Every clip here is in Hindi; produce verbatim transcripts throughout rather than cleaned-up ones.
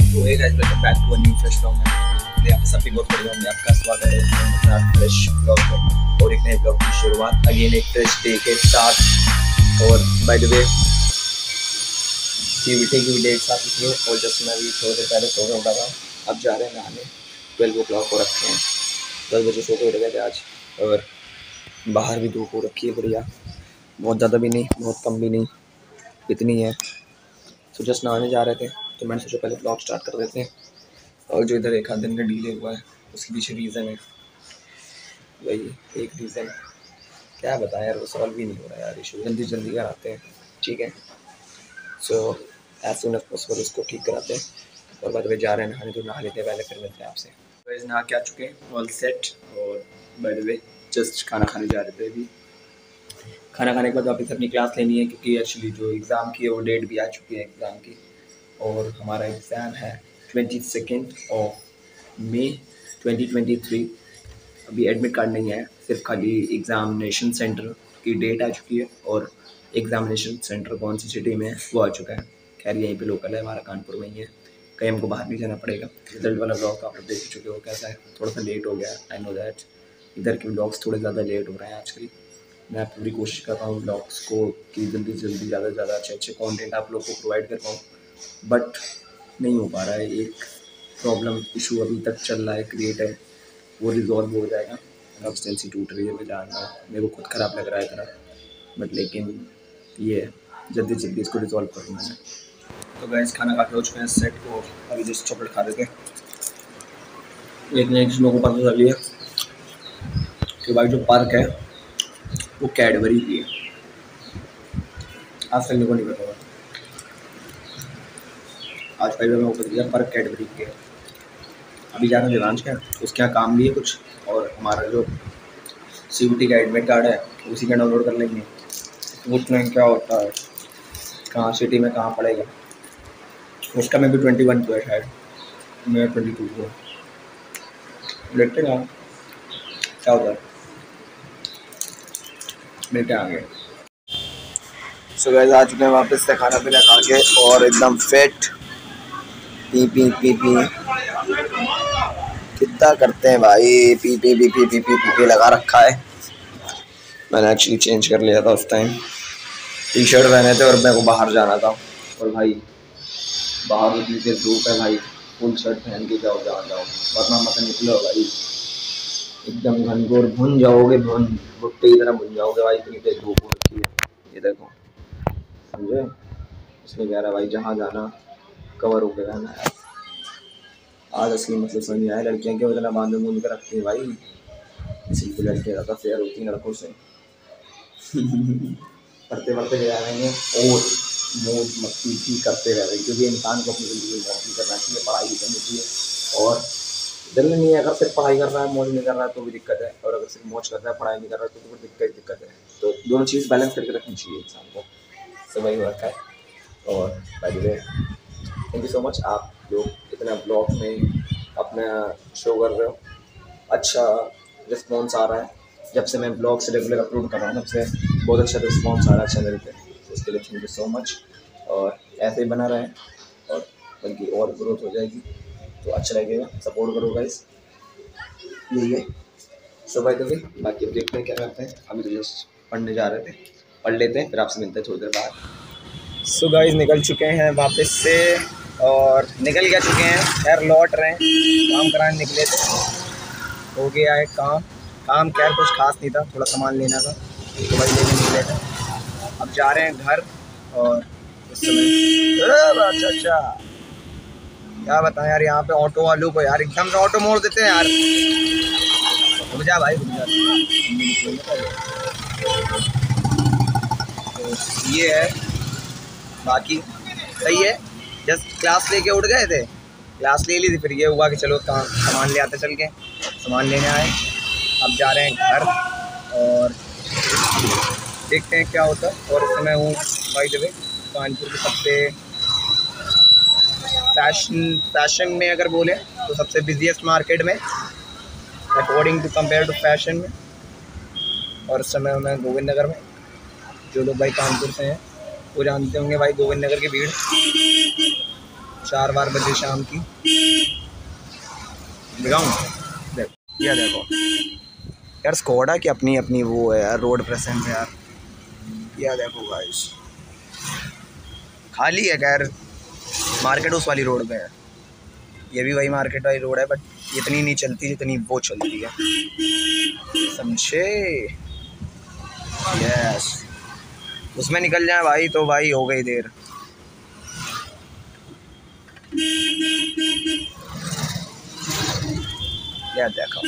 तो एक guys welcome back to a new fresh blog में आप सभी बहुत बढ़िया होंगे। आपका स्वागत है अपना फ्रेश ब्लॉग में और एक नए ब्लॉग की शुरुआत अगेन एक फ्रेश डे के साथ। और बाय द वे सीवीटी की डेट साथ इसलिए और जस्ट मैं भी थोड़ी देर पहले सो के उठा था। अब जा रहे हैं नहाने। ट्वेल्व ओ क्लॉक को रखे हैं, दस बजे सो के उठ गए थे आज। और बाहर भी धूप हो रखी है बढ़िया, बहुत ज़्यादा भी नहीं बहुत कम भी नहीं, इतनी है। तो जस्ट नहाने जा रहे थे तो मैंने सोचा पहले ब्लॉग स्टार्ट कर देते हैं। और जो इधर एक आध दिन का डिले हुआ है उसके पीछे रीज़न है, वही एक रीज़न क्या बताएं यार, वो सॉल्व भी नहीं हो रहा है यार। इशू जल्दी जल्दी कराते हैं, ठीक है। So as soon as possible उसको ठीक कराते हैं। और बाद में जा रहे हैं नहाने, तो नहा लेते हैं पहले, फिर मिलते हैं आपसे। वैसे नहा के आ चुके हैं, ऑल सेट। और बाय द वे जस्ट खाना खाने जा रहे थे अभी। खाना खाने के बाद वापस अपनी क्लास लेनी है, क्योंकि एक्चुअली जो एग्ज़ाम की है वो डेट भी आ चुकी है एग्ज़ाम की। और हमारा एग्ज़ाम है twenty second of May twenty twenty three. अभी एडमिट कार्ड नहीं है, सिर्फ खाली एग्ज़ामिनेशन सेंटर की डेट आ चुकी है और एग्ज़ामिनेशन सेंटर कौन सी सिटी में है वो आ चुका है। खैर यहीं पे लोकल है, हमारा कानपुर में ही है, कहीं हमको बाहर नहीं जाना पड़ेगा। रिजल्ट वाला ब्लॉग तो आप लोग देख चुके हो कैसा है, थोड़ा सा लेट हो गया, आई नो दैट। इधर के ब्लॉग्स थोड़े ज़्यादा लेट हो रहे हैं आजकल। मैं पूरी कोशिश कर रहा हूँ ब्लॉग्स को कि जल्दी से जल्दी ज़्यादा से ज़्यादा अच्छे अच्छे कंटेंट आप लोग को प्रोवाइड कर पाऊँ, बट नहीं हो पा रहा है। एक प्रॉब्लम इशू अभी तक चल रहा है, क्रिएट है, वो रिजॉल्व हो जाएगा। कंसिस्टेंसी टूट रही है, मैं जान रहा हूँ, मेरे को खुद ख़राब लग रहा है इतना, बट लेकिन ये जल्दी जल्दी इसको रिजॉल्व करूँगा मैं। तो गाइस खाना खा के हो चुके हैं सेट को, अभी जस्ट चॉकलेट खा देते हैं। एक नए लोगों को पता चली है कि भाई जो पार्क है वो कैडबरी की है, आज तक मेरे को नहीं पता। आज पहले मैं ऊपर दिया पर कैडबरी के। अभी जा रहे हैं देवांश का, उसके यहाँ काम भी है कुछ, और हमारा जो सीवीटी का एडमिट कार्ड है उसी का डाउनलोड कर लेंगे। पूछ लेंगे क्या होता है, कहाँ सिटी में कहाँ पड़ेगा। उसका मैं भी ट्वेंटी वन को है शायद, मैं ट्वेंटी टू को। देखते हैं क्या होता है, मिलते हैं आगे। सो गाइस आ चुके हैं वापस से खाना पीना खा के, और एकदम फिट। पी पी पी पी कितना करते हैं भाई, पी पी पी पी पी पी पी पी लगा रखा है। मैंने एक्चुअली चेंज कर लिया था उस टाइम, टी शर्ट पहने थे और मेरे को बाहर जाना था। और भाई बाहर इतनी देर धूप है भाई, फुल शर्ट पहन के जाओ जहाँ जाओ, वरना मत निकलो भाई, एकदम घनघोर भुन जाओगे, भुन भुट्टे की तरह भुन जाओगे भाई, इतनी देर धूप हो रखी है। ये देखो समझे, इसलिए कह रहा भाई जहाँ जाना कवर होकर रहना है। आज असली मतलब समझ नहीं आया, लड़कियाँ क्यों इतना बांध बूंद कर रखती हैं भाई, इसी की लड़कियाँ ज़्यादा फेयर होती हैं लड़कों से। पढ़ते पढ़ते जा रहे हैं और मौज मस्ती भी करते रह रहे हैं, क्योंकि इंसान को अपनी ज़िंदगी में मौज भी करना चाहिए, पढ़ाई भी करनी चाहिए। और दिल नहीं है, अगर सिर्फ पढ़ाई कर रहा है मौज नहीं कर रहा है तो भी दिक्कत है, और अगर सिर्फ मौज कर रहा है पढ़ाई नहीं कर रहा है तो फिर दिक्कत दिक्कत है। तो दोनों चीज़ बैलेंस करके रखनी चाहिए इंसान को, सब वही रखा है। और by the way thank you so much, आप लोग इतना ब्लॉग में अपना शो कर रहे हो, अच्छा रिस्पॉन्स आ रहा है। जब से मैं ब्लॉग से रेगुलर अपलोड कर रहा हूँ तब से बहुत अच्छा रिस्पॉन्स आ रहा है चैनल पे, तो उसके लिए थैंक यू सो मच। और ऐसे ही बना रहे, और बल्कि और ग्रोथ हो जाएगी तो अच्छा लगेगा, सपोर्ट करो गाइस, यही है। सो बाय द वे बाकी अब देखते हैं क्या करते हैं। अभी तो जस्ट पढ़ने जा रहे थे, पढ़ लेते हैं फिर आपसे मिलते हैं थोड़ी देर बाद। सो गाइस निकल चुके हैं वापस से, और निकल क्या चुके हैं यार, लौट रहे हैं, काम कराने निकले थे, हो गया है काम। काम क्या कुछ खास नहीं था, थोड़ा सामान लेना था तो वही लेने निकले थे। अब जा रहे हैं घर। और इस समय अच्छा अच्छा क्या बताएं यार, यहाँ पे ऑटो वालों को यार एकदम से ऑटो मोड़ देते हैं यार, रुक जा भाई रुक जा। तो ये है, बाकी सही है। जस्ट क्लास लेके उठ गए थे, क्लास ले ली थी, फिर ये हुआ कि चलो सामान ले आते, चल के सामान लेने आए। अब जा रहे हैं घर और देखते हैं क्या होता है। और इस समय हूँ बाय द वे कानपुर के सबसे फैशन फैशन में अगर बोले तो सबसे बिजीएस्ट मार्केट में according to compare to fashion में। और इस समय मैं गोविंद नगर में, जो लोग भाई कानपुर से हैं वो जानते होंगे भाई गोविंद नगर की भीड़ चार बार बजे शाम की दिखाऊँ। देख ये देखो यार, स्कोडा की अपनी अपनी वो है यार, रोड प्रेजेंस है यार। यह देखो गाइस, खाली है खैर, मार्केट उस वाली रोड पे है, ये भी वही मार्केट वाली रोड है, बट इतनी नहीं चलती जितनी वो चलती है, समझे? यस, उसमें निकल जाए भाई तो भाई हो गई देर। क्या देखो,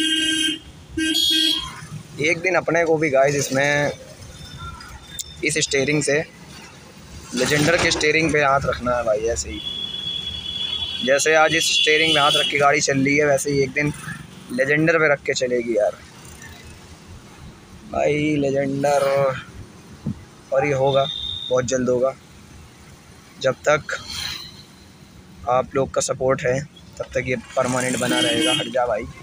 एक दिन अपने को भी गाइस इसमें इस स्टीयरिंग से लेजेंडर के स्टीयरिंग पे हाथ रखना है भाई। ऐसे ही जैसे आज इस स्टीयरिंग में हाथ रख के गाड़ी चल रही है, वैसे ही एक दिन लेजेंडर पे रख के चलेगी यार भाई, लेजेंडर। और ये होगा, बहुत जल्द होगा। जब तक आप लोग का सपोर्ट है तब तक ये परमानेंट बना रहेगा। हट जा भाई।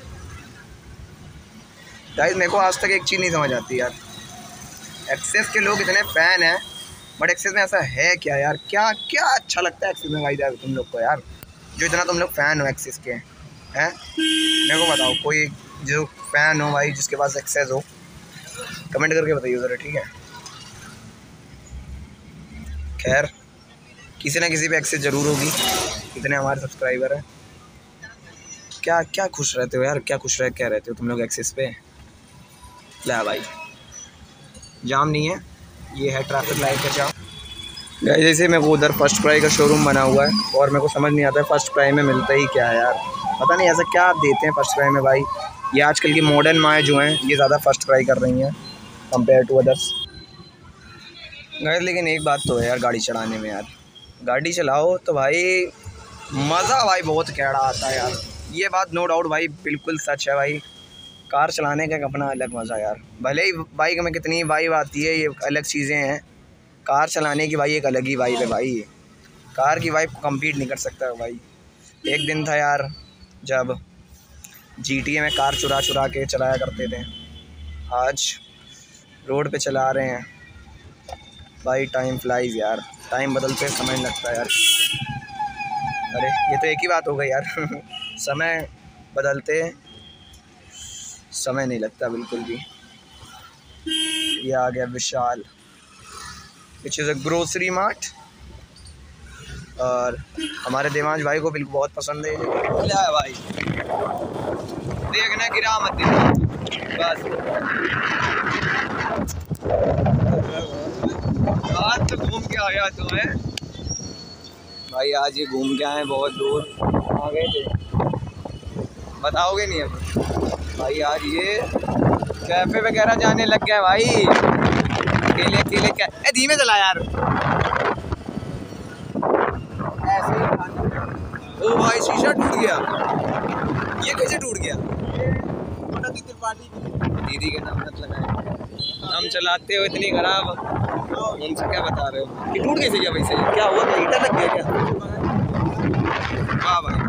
गाइस मेरे को आज तक एक चीज़ नहीं समझ आती यार, एक्सेस के लोग इतने फ़ैन हैं, बट एक्सेस में ऐसा है क्या यार? क्या क्या अच्छा लगता है एक्सेस में भाई यार तुम लोग को यार, जो इतना तुम लोग फ़ैन हो एक्सेस के हैं? मेरे को बताओ, कोई जो फ़ैन हो भाई, जिसके पास एक्सेस हो, कमेंट करके बताइए ज़रा, ठीक है? खैर, किसी ना किसी पे एक्सेस ज़रूर होगी, इतने हमारे सब्सक्राइबर हैं। क्या क्या खुश रहते हो यार, क्या खुश रह क्या रहते हो तुम लोग एक्सेस पे? ला भाई, जाम नहीं है, ये है ट्रैफिक लाइट का जाम। गाइस जैसे मेरे को उधर फर्स्ट क्राई का शोरूम बना हुआ है, और मेरे को समझ नहीं आता है फर्स्ट क्राई में मिलता ही क्या है यार, पता नहीं ऐसा क्या देते हैं फर्स्ट क्राई में भाई। ये आजकल की मॉडर्न माएँ जो हैं ये ज़्यादा फर्स्ट क्राई कर रही हैं कंपेयर टू अदर्स। गाइस लेकिन एक बात तो है यार, गाड़ी चलाने में यार, गाड़ी चलाओ तो भाई मज़ा भाई बहुत कैड़ा आता है यार, ये बात नो डाउट भाई बिल्कुल सच है भाई। कार चलाने का एक अपना अलग मज़ा यार, भले ही बाइक में कितनी वाइब आती है, ये अलग चीज़ें हैं, कार चलाने की भाई एक अलग ही वाइब है भाई, कार की वाइब को कम्पीट नहीं कर सकता भाई। एक दिन था यार जब जीटीए में कार चुरा चुरा के चलाया करते थे, आज रोड पे चला रहे हैं भाई। टाइम फ्लाइज यार, टाइम बदलते समय लगता है यार। अरे ये तो एक ही बात हो गई यार समय बदलते समय नहीं लगता बिल्कुल भी। ये आ गया Vishal, which is a grocery mart, और हमारे देवांश भाई को बिल्कुल बहुत पसंद है। क्या है भाई, देखना गिरा मत देना बस। आज तो घूम के आ गया तुम्हें भाई, आज ये घूम के आए बहुत दूर आ गए थे, बताओगे नहीं अब भाई। आज ये कैफ़े वगैरह जाने लग गया भाई, अकेले अकेले क्या, ए धीमे चला यार, ऐसे ही खाना। ओ भाई शीशा टूट गया, ये कैसे टूट गया? दीदी के नाम मत लगाए, हम चलाते हो इतनी खराब, उनसे क्या बता रहे हो? ये टूट कैसे गया भाई? सही क्या हुआ, क्या हीटर लग गया क्या? हाँ भाई,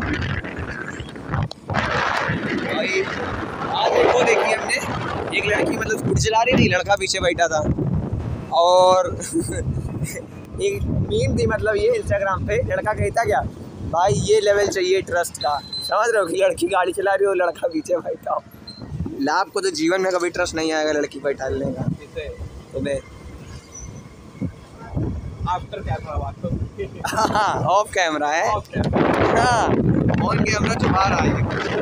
भाई आज वो देखी हमने, एक लड़की मतलब स्कूटी चला रही थी, लड़का पीछे बैठा था, और एक मीम थी मतलब ये इंस्टाग्राम पे, लड़का कहता क्या भाई, ये लेवल चाहिए ट्रस्ट का, समझ रहे हो कि लड़की गाड़ी चला रही हो, लड़का पीछे बैठा हो। लाभ को तो जीवन में कभी ट्रस्ट नहीं आएगा लड़की बैठाने का तुम्हें। आफ्टर कैमरा बात तो हाँ, ऑफ कैमरा है, हाँ ऑन कैमरा छुपा रहा है।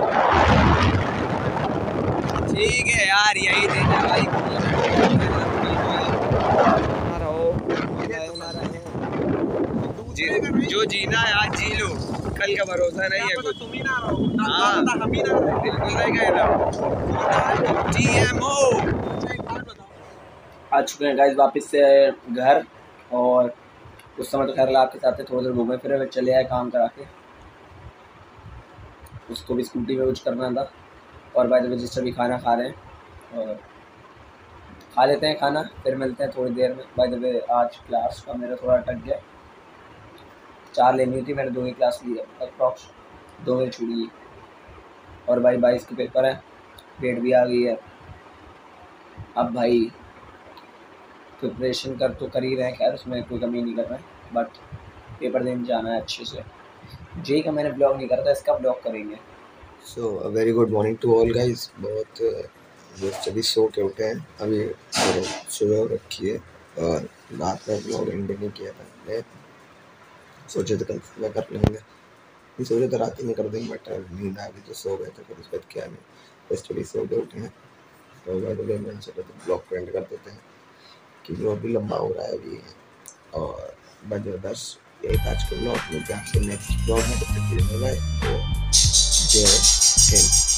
ठीक है यार, यही दिन है भाई, जो जीना है आज जी लो, कल का भरोसा नहीं है कुछ। तुम ही ना रहो, हाँ हम ही ना रहो, बिल्कुल सही कह रहे हो। टीएमओ आ चुके हैं गाइस वापस से घर, और उस समय तो खैर लाभ के साथ थोड़ा देर घूमे फिरे, फिर चले आए काम करा के, उसको भी स्कूटी में कुछ करना था। और बाय द वे जिससे भी खाना खा रहे हैं, और खा लेते हैं खाना, फिर मिलते हैं थोड़ी देर में। बाय द वे आज क्लास का मेरा थोड़ा अटक गया, चार लेनी थी, मैंने दो ही क्लास ली है, अप्रॉक्स दो में छुड़ी। और भाई बाईस के पेपर है, डेट भी आ गई है, अब भाई प्रिपरेशन कर तो कर ही रहे हैं, खैर उसमें कोई कमी नहीं कर रहे हैं, बट पेपर देने जाना है अच्छे से। जे का मैंने ब्लॉग नहीं करा था, इसका ब्लॉग करेंगे। So a very good morning to all guys. बहुत दोस्त अभी सो के उठे हैं, अभी सुबह हो रखी है और रात में ब्लॉग एंड नहीं किया था मैंने, सोचे तो कल सुबह कर लेंगे। नहीं सोचे तो रात ही में कर देंगे, बट नींद आ गई तो सो गए थे, फिर उसके बाद क्या नहीं, बस चलिए सो के उठे हैं। तो बाय द वे मैंने सोचा तो ब्लॉग को एंड कर देते हैं कि ब्लॉग भी लंबा हो रहा है अभी, और बजे दस एक आज का ब्लॉग मिलते हैं आपसे नेक्स्ट ब्लॉग में। तब तक के लिए बाय। तो जय हिंद।